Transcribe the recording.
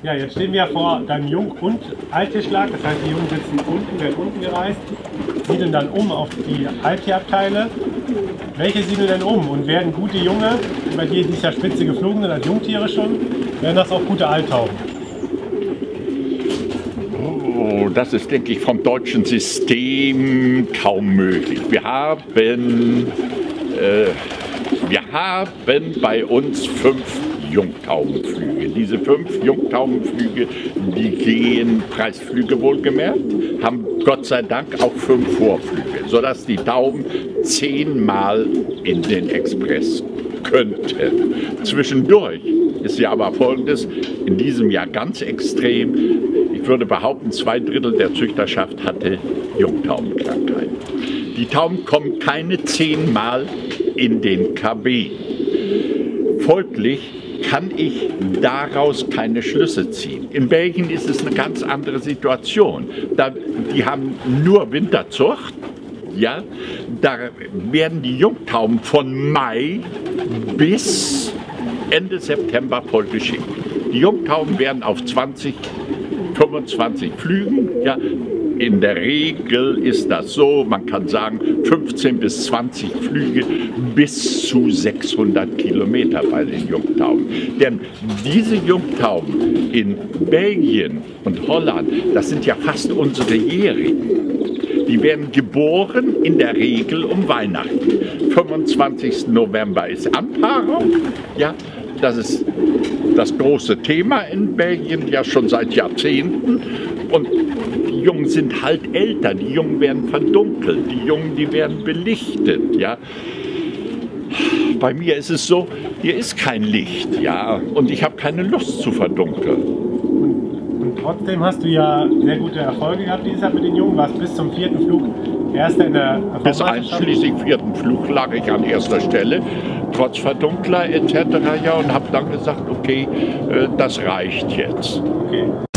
Ja, jetzt stehen wir vor deinem Jung- und Altierschlag. Das heißt, die Jungen sitzen unten, werden unten gereist, siedeln dann um auf die Alttierabteile. Welche siedeln denn um und werden gute Junge, bei dir dieses Jahr Spitze geflogen sind als Jungtiere schon, werden das auch gute Alttauben? Oh, das ist, denke ich, vom deutschen System kaum möglich. Wir haben bei uns 5 Jungtaubenflüge. Diese 5 Jungtaubenflüge, die gehen Preisflüge wohlgemerkt, haben Gott sei Dank auch 5 Vorflüge, sodass die Tauben 10-mal in den Express könnten. Zwischendurch ist ja aber Folgendes, in diesem Jahr ganz extrem. Ich würde behaupten, 2/3 der Züchterschaft hatte Jungtaubenkrankheit. Die Tauben kommen keine 10-mal in den KB. Folglich kann ich daraus keine Schlüsse ziehen. In Belgien ist es eine ganz andere Situation. Die haben nur Winterzucht. Ja, da werden die Jungtauben von Mai bis Ende September voll geschickt. Die Jungtauben werden auf 20, 25 Flügen. Ja, in der Regel ist das so, man kann sagen 15 bis 20 Flüge bis zu 600 Kilometer bei den Jungtauben. Denn diese Jungtauben in Belgien und Holland, das sind ja fast unsere Jährigen. Die werden geboren in der Regel um Weihnachten. 25. November ist Anpaarung. Ja, das ist das große Thema in Belgien, ja schon seit Jahrzehnten. Und die Jungen sind halt älter, die Jungen werden verdunkelt, die Jungen, die werden belichtet. Ja. Bei mir ist es so, hier ist kein Licht, ja, und ich habe keine Lust zu verdunkeln. Und trotzdem hast du ja sehr gute Erfolge gehabt dieses Jahr mit den Jungen, warst bis zum 4. Flug Erster in der Bis einschließlich 4. Flug lag ich an erster Stelle, trotz Verdunkler etc. Ja, und habe dann gesagt, okay, das reicht jetzt. Okay.